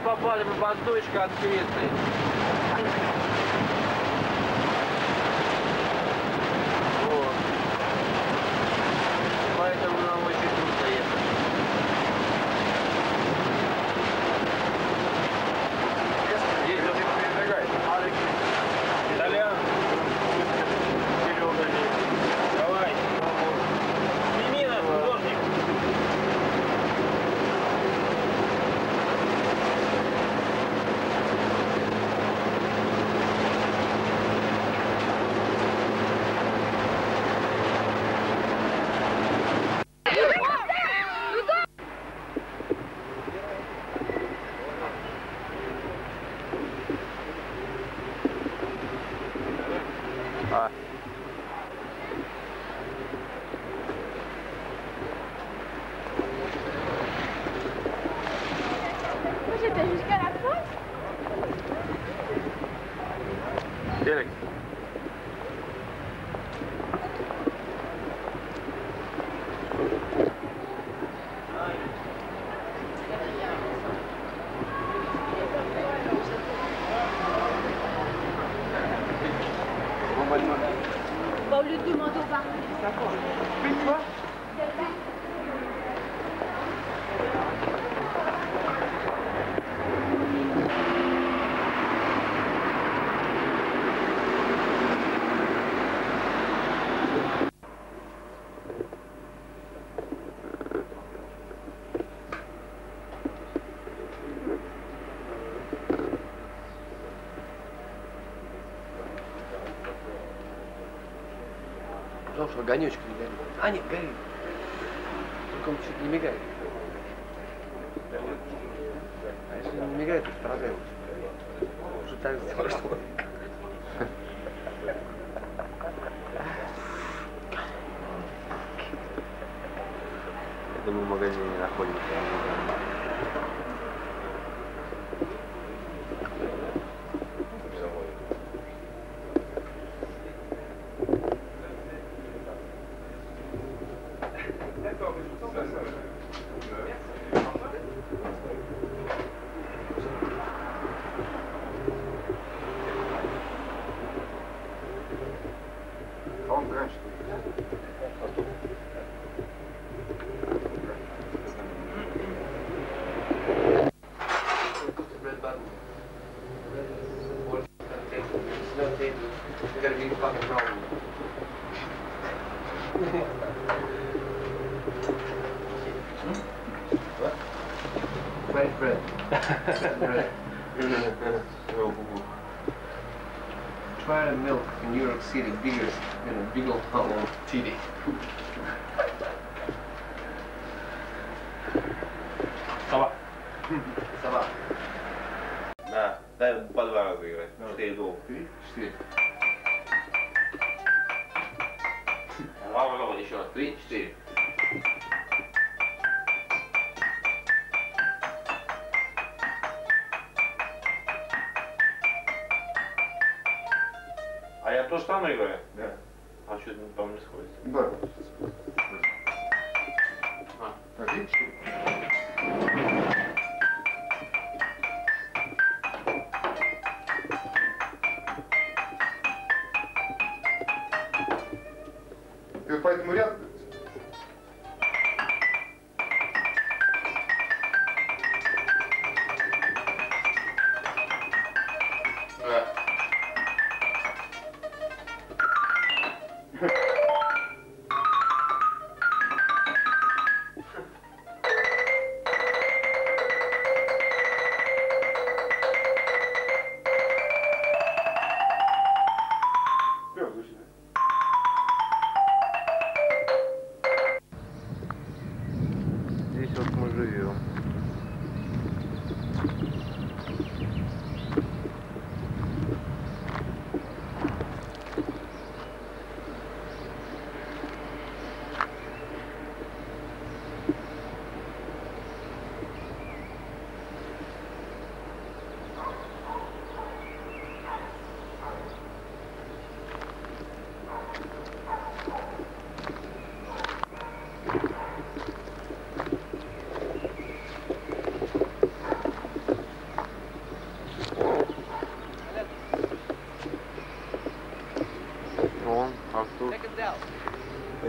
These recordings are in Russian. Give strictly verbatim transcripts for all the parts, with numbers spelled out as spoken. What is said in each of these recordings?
попали в воздух конкретный. Вот. Поэтому нам очень трудно ехать. Здесь же передвигай. Итальян. Давай. Сними нас, художник. А. Moi j'étais jusqu'à la fin. Феликс. Bah, au lieu de demander au bar. D'accord. Explique-moi. Потому что огонечек не горит. А, нет, горит. Только он чуть не мигает. А если не мигает, это проблема. Уже так сделал, что... Я думаю, в магазине находится. Fresh bread. Bread. Try the milk in New York City, bigger than a big old town of T V. Сова. Сова. Да, дай по два раза играть. Четыре долг. Три, четыре. Попробуй еще раз. Три, четыре. А я то же самое играю? Да. А что-то, по-моему, не сходится. Да. А. Отлично. И вот поэтому ряд...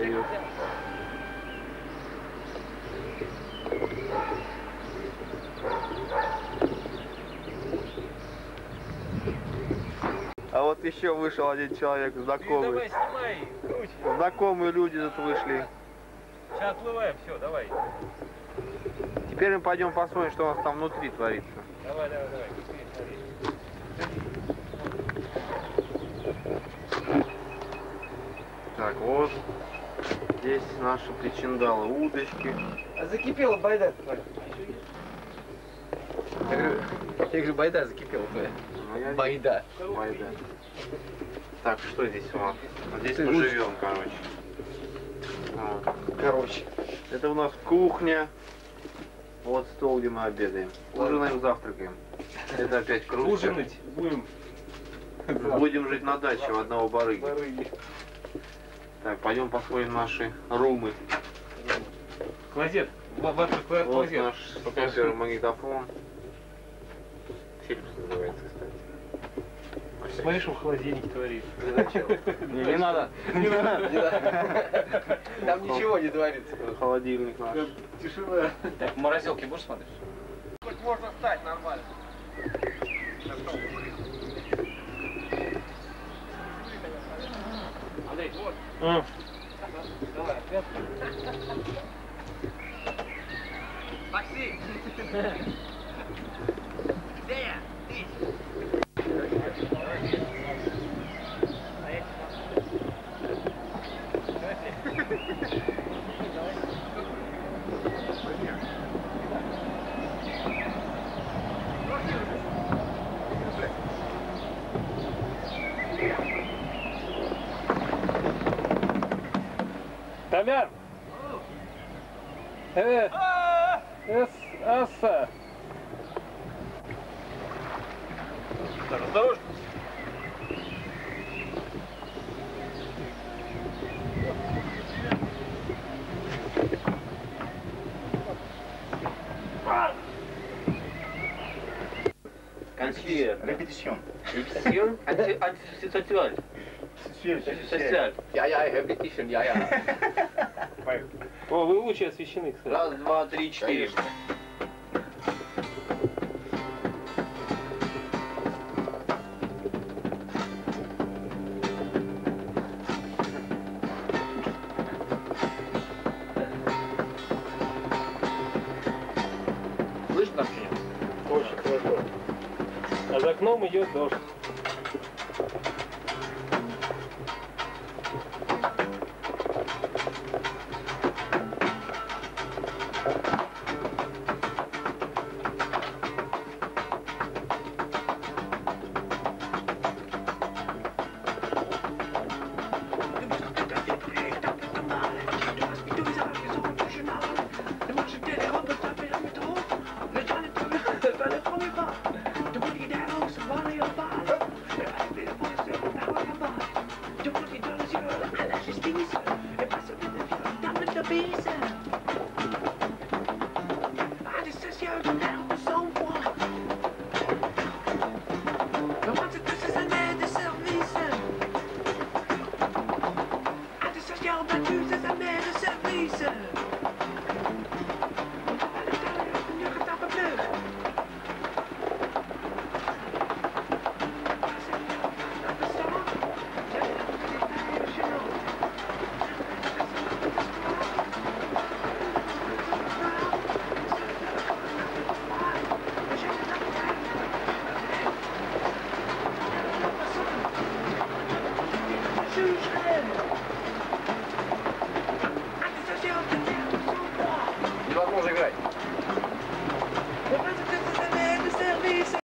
вперед. А вот еще вышел один человек, знакомый. Давай, снимай, круче. Знакомые люди тут вышли. Сейчас отплываем, все, давай. Теперь мы пойдем посмотрим, что у нас там внутри творится. Давай, давай, давай, быстрее, смотри. Так, вот. Здесь наши причиндалы, удочки. А закипела байда твоя. Я говорю, я говорю, байда закипела твоя. Ну, я Байда. Байда. Так, что здесь у нас? Вот здесь Ты мы лучше. живем, короче. Вот. Короче. Это у нас кухня. Вот стол, где мы обедаем. Ужинаем, завтракаем. Это опять круто. Ужинать будем. Будем жить на даче у одного барыги. Барыги. Так, пойдем посмотрим наши румы. Клозет, ватер Вот клозет. наш супер магнитофон. Фильм называется, кстати. Смотри, что в холодильнике творит. Не, не надо. Не надо, не надо. Там ничего не творится. Холодильник наш. Тишина. Так, в морозилке будешь смотреть? Хоть можно встать нормально. Андрей, вот. Давай, опять. Такси! Где я? Ты! Толян! Э, эс, аса. Так, осторожно. Консьерж. Репетицион. Репетицион? Антисоциаль. Социаль. Я, я, repetition, я, я. О, вы лучше освещены, кстати. Раз, два, три, четыре. Слышно вообще? Очень хорошо. А за окном идет дождь.